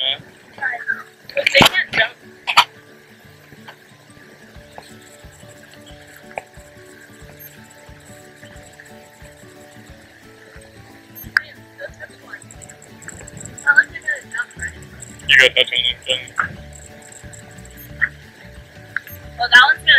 that. But they can't jump. You go touch on them, then. Well, that one's gonna